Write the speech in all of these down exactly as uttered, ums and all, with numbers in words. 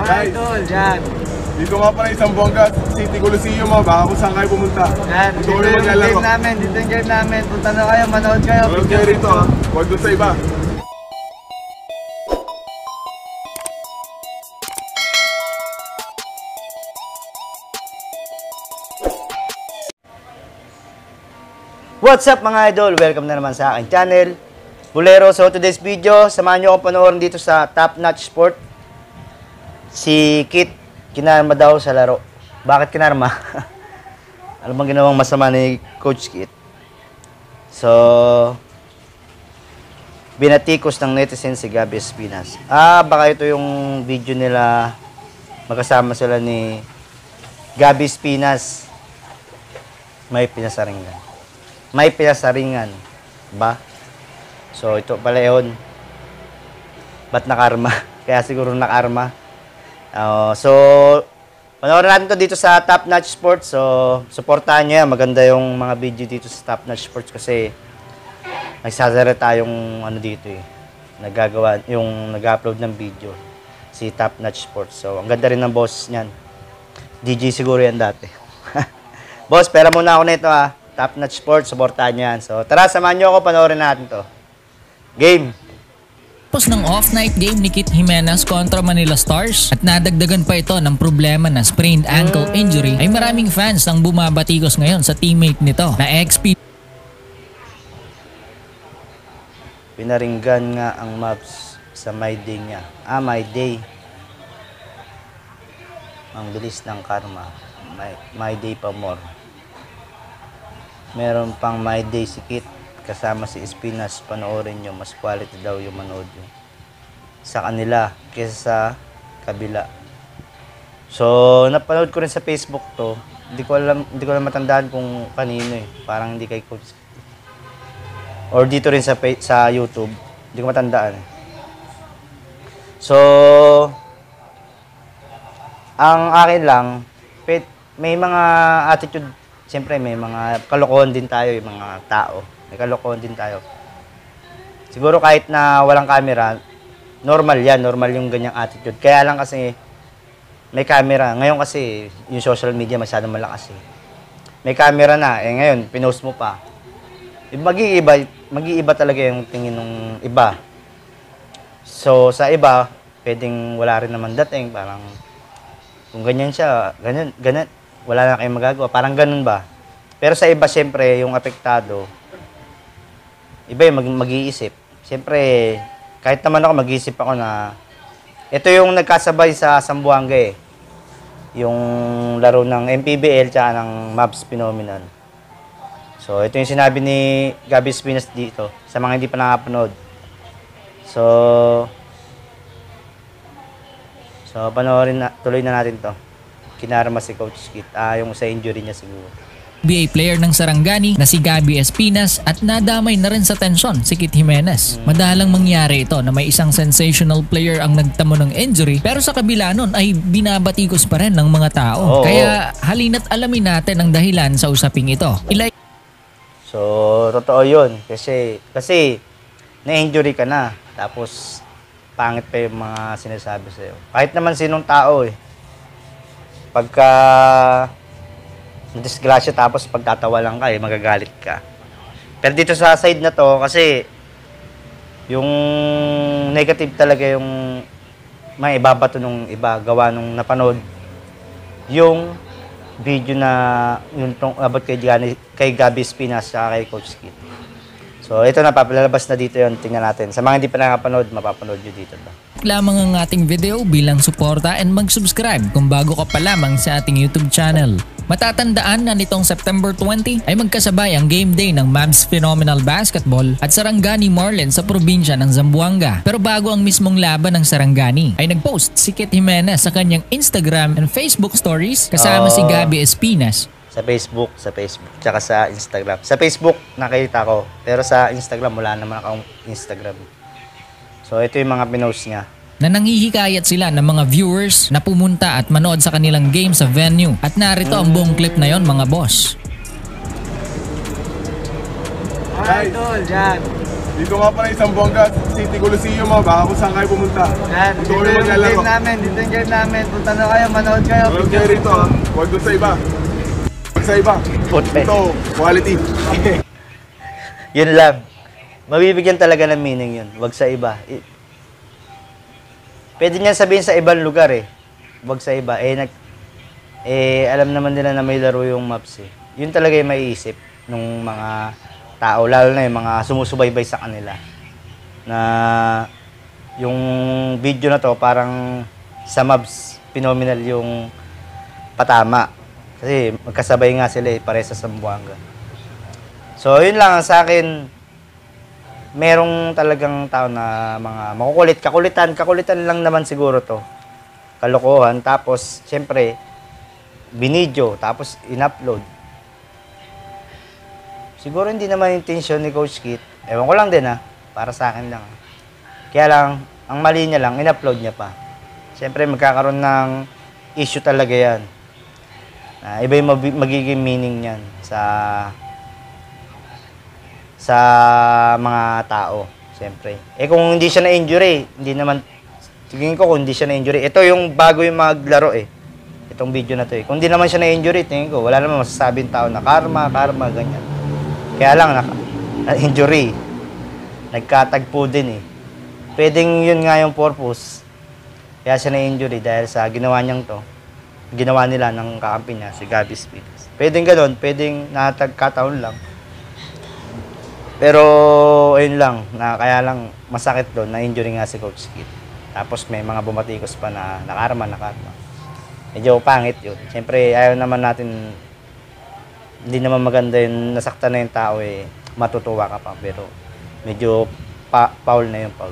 Guys, idol, yan. Dito nga pala isang Zamboanga City Coliseum, ha. Baka kung saan kayo pumunta. Yan, dito, dito yung game namin, dito yung game namin. Punta na kayo, manood kayo. Manood kayo rito, ha. Huwag doon sa iba. What's up mga idol? Welcome na naman sa aking channel, Bulero. So today's video, samahan nyo akong panoorin dito sa Top Notch Sport. Si Kit, kinarma daw sa laro. Bakit kinarma? Ano bang ginawang masama ni Coach Kit? So, binatikos ng netizen si Gabby Espinas. Ah, baka ito yung video nila, magkasama sila ni Gabby Espinas. May pinasaringan. May pinasaringan ba? So, ito pala yun. Ba't nakarma? Kaya siguro nakarma. Uh, so, panoorin natin to dito sa Top Notch Sports. So, supportahan nyo yan. Maganda yung mga video dito sa Top Notch Sports kasi nagsasarita yung ano dito eh. Nagagawa, yung nag-upload ng video. Si Top Notch Sports. So, ang ganda rin ng boss niyan. D J siguro yan dati. Boss, pera muna ako nito ah. Top Notch Sports, supportahan nyo yan. So, tara, samahan nyo ako, panoorin natin to. Game! Tapos ng off-night game ni Kit Jimenez kontra Manila Stars at nadagdagan pa ito ng problema na sprained ankle injury, ay maraming fans ang bumabatikos ngayon sa teammate nito na X P. Pinaringgan nga ang Mavs sa My Day niya. Ah, My Day. Ang bilis ng karma. My, my Day pa more. Meron pang My Day si Kit kasama si Espinas. Panoorin nyo, mas quality daw yung manood nyo sa kanila kaysa sa kabila. So, napanood ko rin sa Facebook to. Hindi ko alam, hindi ko alam matandaan kung kanino eh. Parang hindi kay Coach. Or dito rin sa sa YouTube. Hindi ko matandaan eh. So, ang akin lang, may mga attitude. Siyempre, may mga kalokohan din tayo, yung mga tao. May kalokohan din tayo. Siguro kahit na walang camera, normal yan. Normal yung ganyang attitude. Kaya lang kasi, may camera. Ngayon kasi, yung social media masyadong malakas eh. May camera na. Eh ngayon, pinost mo pa. Mag-iiba, mag-iiba talaga yung tingin ng iba. So, sa iba, pwedeng wala rin naman dating. Parang, kung ganyan siya, ganyan, ganyan. Wala na kayong magagawa. Parang ganun ba? Pero sa iba, siyempre, yung apektado, iba yung mag-iisip. Siyempre, kahit naman ako, mag-iisip ako na, ito yung nagkasabay sa Zamboanga eh. Yung laro ng M P B L tsaka ng Mavs Phenomenon. So, ito yung sinabi ni Gabby Espinas dito, sa mga hindi pa nakapanood. So, so panoorin na, tuloy na natin to. Kinarma si Coach Kit. Ah, yung sa injury niya siguro. N B A player ng Sarangani na si Gabby Espinas at nadamay na rin sa tensyon si Kit Jimenez. Madalang mangyari ito na may isang sensational player ang nagtamo ng injury pero sa kabila nun ay binabatikos pa rin ng mga tao. Oh, Kaya halina't alamin natin ang dahilan sa usaping ito. Ilay so, totoo yun. Kasi, kasi na-injury ka na. Tapos, pangit pa yung mga sinasabi sa'yo. Kahit naman sinong tao eh. Pagka disgrasya tapos pagtatawa lang ka eh, magagalit ka. Pero dito sa side na to, kasi yung negative talaga yung may ibabato nung iba, gawa nung napanood yung video na yung about kay, kay Gabby Espinas at kay Coach Kit. So, ito na, papalabas na dito yun. Tingnan natin. Sa mga hindi pa nakapanood, mapapanood nyo dito. Lamang ang ating video bilang suporta and mag-subscribe kung bago ka pa lamang sa ating YouTube channel. Matatandaan na nitong September twenty ay magkasabay ang game day ng Mavs Phenomenal Basketball at Sarangani Marlins sa probinsya ng Zamboanga. Pero bago ang mismong laban ng Sarangani, ay nagpost si Kit Jimenez sa kanyang Instagram and Facebook stories kasama oh. si Gabby Espinas. Sa Facebook, sa Facebook, tsaka sa Instagram. Sa Facebook, nakita ko. Pero sa Instagram, wala naman akong Instagram. So, ito yung mga pinost niya. Na nanghihikayat sila ng mga viewers na pumunta at manood sa kanilang game sa venue. At narito ang buong clip na yon, mga boss. Idol, yan. Dito nga pala isang Buanga City Coliseum mga baka kung saan kayo pumunta. Yan, Dito dito kayo yung maglalaro. game namin, dito yung game namin. Punta na kayo, manood kayo. Huwag kayo rito ha. Huwag doon sa iba. Huwag sa iba. Football. Ito, quality. Yun lang. Mabibigyan talaga ng meaning yun. Wag sa iba. I- Pwede niya sabihin sa ibang lugar eh. Wag sa iba. Eh, nag, eh, alam naman nila na may laro yung maps eh. Yun talaga yung maiisip ng mga tao, lalo na yung mga sumusubaybay sa kanila. Na yung video na to parang sa maps, phenomenal yung patama. Kasi magkasabay nga sila eh, pare sa Zamboanga. So, yun lang sa akin. Merong talagang tao na mga makukulit, kakulitan, kakulitan lang naman siguro to. Kalokohan, tapos, syempre, binidyo, tapos in-upload. Siguro hindi naman intention ni Coach Kit. Ewan ko lang din ha, para sa akin lang. Kaya lang, ang mali niya lang, in-upload niya pa. Syempre, magkakaroon ng issue talaga yan. Uh, iba yung mag- magiging meaning niyan sa sa mga tao, siyempre. Eh kung hindi siya na-injury, hindi naman, tingin ko kung hindi siya na-injury, ito yung bago yung maglaro eh. Itong video na to eh. Kung hindi naman siya na-injury, tingin ko, wala naman masasabing tao na karma, karma, ganyan. Kaya lang, na-injury. Nagkatagpo din eh. Pwedeng yun nga yung purpose. Kaya siya na-injury dahil sa ginawa niyang to. Ginawa nila ng kakampi niya, si Gabby Spinas. Pwedeng ganun, pwedeng natagkataon lang. Pero, ayun lang, na kaya lang masakit doon, na-injury nga si Coach Kit. Tapos may mga bumatikos pa na nakarma, nakarma. Medyo pangit yun. Siyempre, ayaw naman natin, hindi naman maganda yung nasaktan na yung tao eh, matutuwa ka pa. Pero medyo pa foul na yung foul.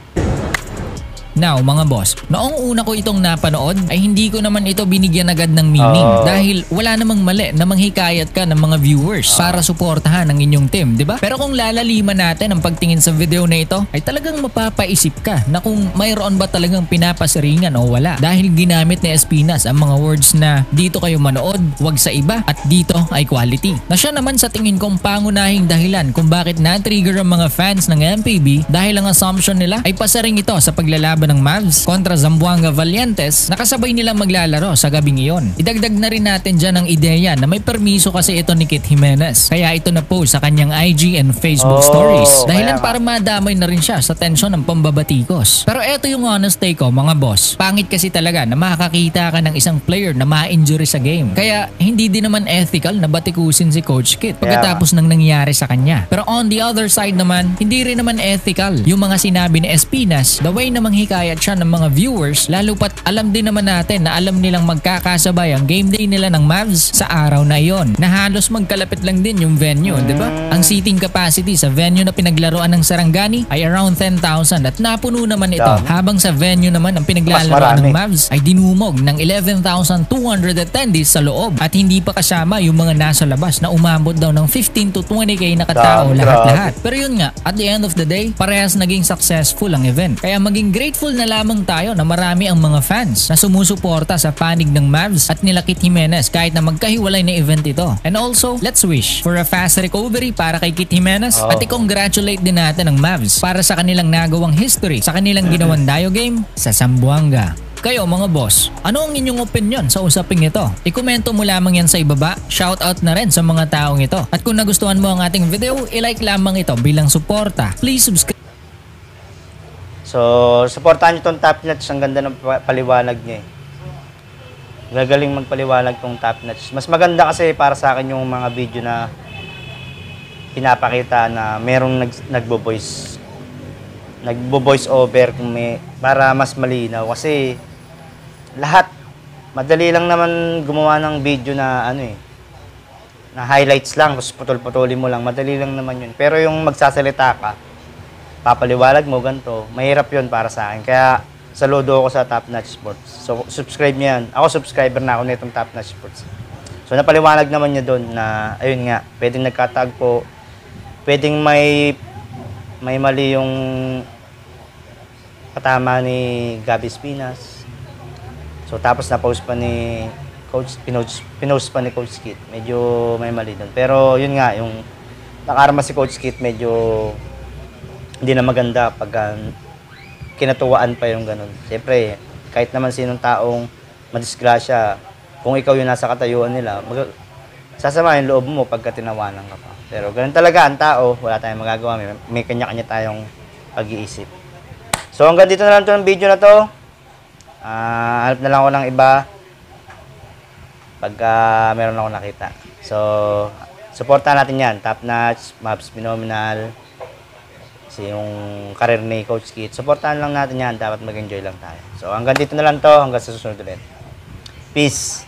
Now mga boss, noong una ko itong napanood ay hindi ko naman ito binigyan agad ng meaning Oh. dahil wala namang mali na manghikayat ka ng mga viewers para suportahan ang inyong team, di ba? Pero kung lalaliman natin ang pagtingin sa video na ito ay talagang mapapaisip ka na kung mayroon ba talagang pinapasiringan o wala dahil ginamit ni Espinas ang mga words na dito kayo manood, wag sa iba at dito ay quality. Na siya naman sa tingin kong pangunahing dahilan kung bakit na-trigger ang mga fans ng M P B dahil ang assumption nila ay pasaring ito sa paglalaban ng Mavs kontra Zamboanga Valientes na kasabay nilang maglalaro sa gabing iyon. Idagdag na rin natin dyan ang ideya na may permiso kasi ito ni Kit Jimenez. Kaya ito na post sa kanyang I G and Facebook Oh, stories. Dahilan kaya para madamay na rin siya sa tensyon ng pambabatikos. Pero ito yung honest take ko mga boss. Pangit kasi talaga na makakakita ka ng isang player na ma-injury sa game. Kaya hindi din naman ethical na batikusin si Coach Kit pagkatapos ng nangyari sa kanya. Pero on the other side naman, hindi rin naman ethical yung mga sinabi ni Espinas the way na manghikayat siya ng mga viewers lalo pat alam din naman natin na alam nilang magkakasabay ang game day nila ng Mavs sa araw na iyon na halos magkalapit lang din yung venue, di ba? Ang seating capacity sa venue na pinaglaruan ng Sarangani ay around ten thousand at napuno naman ito Dami. habang sa venue naman ang Mas pinaglalaruan marami. ng Mavs ay dinumog ng eleven thousand two hundred attendees sa loob at hindi pa kasama yung mga nasa labas na umabot daw ng fifteen to twenty k na katao Dami, lahat-lahat. Pero yun nga, at the end of the day, parehas naging successful ang event. Kaya maging grateful na lamang tayo na marami ang mga fans na sumusuporta sa panig ng Mavs at nila Kit Jimenez kahit na magkahiwalay na event ito. And also, let's wish for a fast recovery para kay Kit Jimenez Oh. at i-congratulate din natin ang Mavs para sa kanilang nagawang history sa kanilang ginawang Dayo game sa Zamboanga. Kayo mga boss, ano ang inyong opinion sa usaping ito? I-komento mo lamang yan sa ibaba, shoutout na rin sa mga taong ito. At kung nagustuhan mo ang ating video, i-like lamang ito bilang suporta. Please subscribe. So, supportahan nyo itong top notch. Ang ganda ng pa- paliwanag niya eh. Gagaling magpaliwanag tong top notch. Mas maganda kasi para sa akin yung mga video na pinapakita na merong nag, nagbo-voice nagbo-voice over kung may, para mas malinaw. Kasi lahat, madali lang naman gumawa ng video na ano eh, na highlights lang, tapos putol-putulin mo lang. Madali lang naman yun. Pero yung magsasalita ka, papaliwalag mo ganito, mahirap yun para sa akin. Kaya saludo ako sa Top Notch Sports. So subscribe niyo yan. Ako subscriber na ako nitong Top Notch Sports. So napaliwanag naman niya doon na ayun nga, pwedeng nagkatagpo, pwedeng may may mali yung patama ni Gabby Spinas. So tapos na-post pa ni Coach, pinost, pinost pa ni Coach Kit. Medyo may mali doon. Pero yun nga, yung nakarma si Coach Kit medyo hindi na maganda pag ah, kinatuwaan pa yung ganun. Siyempre, kahit naman sinong taong madisgrasya, kung ikaw yung nasa katayuan nila, mag- sasama yung loob mo pagka tinawanan ka pa. Pero ganun talaga ang tao, wala tayong magagawa, may, may kanya-kanya tayong pag-iisip. So hanggang dito na lang ito ng video na to. Ah, hanap na lang ako ng iba pagka meron ako nakita. So, supportahan natin yan. Top Notch, Mavs Phenomenal, si yung career ni Coach Kit. Supportahan lang natin yan. Dapat mag-enjoy lang tayo. So, hanggang dito na lang to. Hanggang sa susunod ulit. Peace!